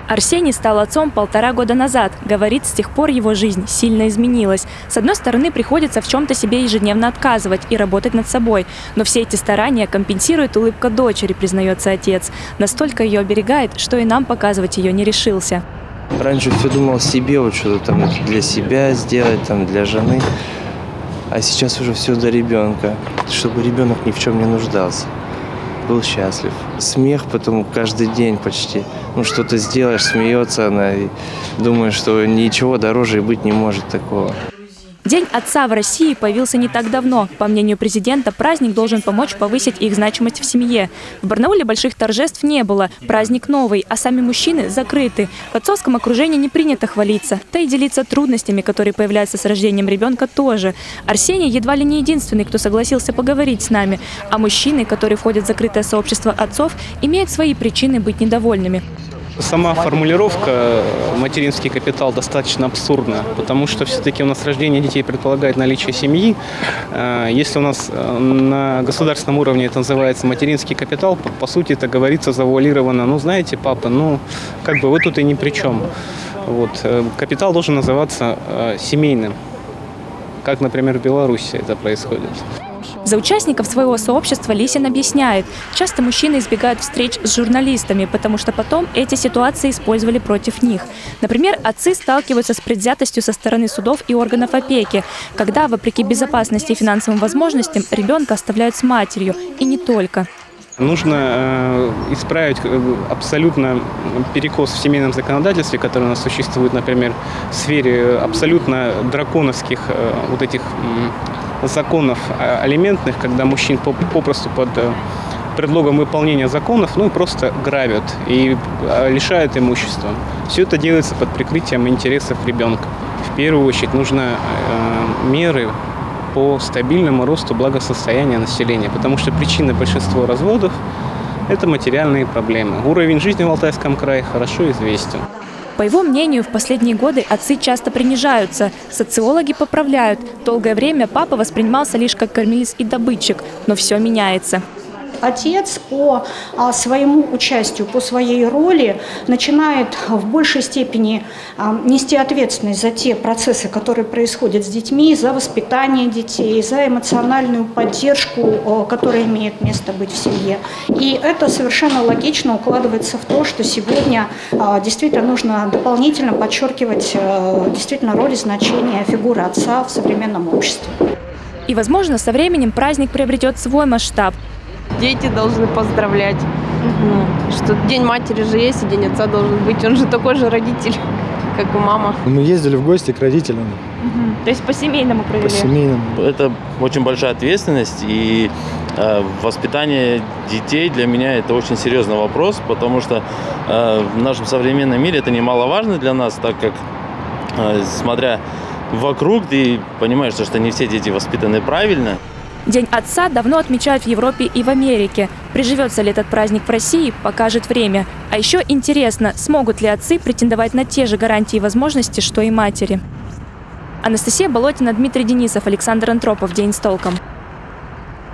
Арсений стал отцом 1,5 года назад. Говорит, с тех пор его жизнь сильно изменилась. С одной стороны, приходится в чем-то себе ежедневно отказывать и работать над собой. Но все эти старания компенсирует улыбка дочери, признается отец. Настолько ее оберегает, что и нам показывать ее не решился. Раньше все думал себе, вот что-то там для себя сделать, там для жены. А сейчас уже все для ребенка, чтобы ребенок ни в чем не нуждался. Был счастлив. Смех потом каждый день почти. Ну, что-то сделаешь, смеется она, и думаю, что ничего дороже и быть не может такого. День отца в России появился не так давно. По мнению президента, праздник должен помочь повысить их значимость в семье. В Барнауле больших торжеств не было. Праздник новый, а сами мужчины закрыты. В отцовском окружении не принято хвалиться. Да и делиться трудностями, которые появляются с рождением ребенка, тоже. Арсений едва ли не единственный, кто согласился поговорить с нами. А мужчины, которые входят в закрытое сообщество отцов, имеют свои причины быть недовольными. Сама формулировка «материнский капитал» достаточно абсурдна, потому что все-таки у нас рождение детей предполагает наличие семьи. Если у нас на государственном уровне это называется материнский капитал, по сути это говорится завуалированно. Ну, знаете, папа, ну, как бы вы тут и ни при чем. Вот. Капитал должен называться семейным, как, например, в Беларуси это происходит. За участников своего сообщества Лисин объясняет, часто мужчины избегают встреч с журналистами, потому что потом эти ситуации использовали против них. Например, отцы сталкиваются с предвзятостью со стороны судов и органов опеки, когда, вопреки безопасности и финансовым возможностям, ребенка оставляют с матерью, и не только. Нужно исправить абсолютно перекос в семейном законодательстве, который у нас существует, например, в сфере абсолютно драконовских вот этих законов алиментных, когда мужчин попросту под предлогом выполнения законов, ну и просто грабят и лишают имущества. Все это делается под прикрытием интересов ребенка. В первую очередь нужны меры по стабильному росту благосостояния населения, потому что причина большинства разводов – это материальные проблемы. Уровень жизни в Алтайском крае хорошо известен. По его мнению, в последние годы отцы часто принижаются. Социологи поправляют. Долгое время папа воспринимался лишь как кормилец и добытчик, но все меняется. Отец по своему участию, по своей роли начинает в большей степени нести ответственность за те процессы, которые происходят с детьми, за воспитание детей, за эмоциональную поддержку, которая имеет место быть в семье. И это совершенно логично укладывается в то, что сегодня действительно нужно дополнительно подчеркивать действительно роль и значение фигуры отца в современном обществе. И, возможно, со временем праздник приобретет свой масштаб. Дети должны поздравлять, что День матери же есть, и День отца должен быть. Он же такой же родитель, как и мама. Мы ездили в гости к родителям. То есть по-семейному провели? По-семейному. Это очень большая ответственность, и воспитание детей для меня это очень серьезный вопрос, потому что в нашем современном мире это немаловажно для нас, так как, смотря вокруг, ты понимаешь, что не все дети воспитаны правильно. День отца давно отмечают в Европе и в Америке. Приживется ли этот праздник в России, покажет время. А еще интересно, смогут ли отцы претендовать на те же гарантии и возможности, что и матери. Анастасия Болотина, Дмитрий Денисов, Александр Антропов. День с толком.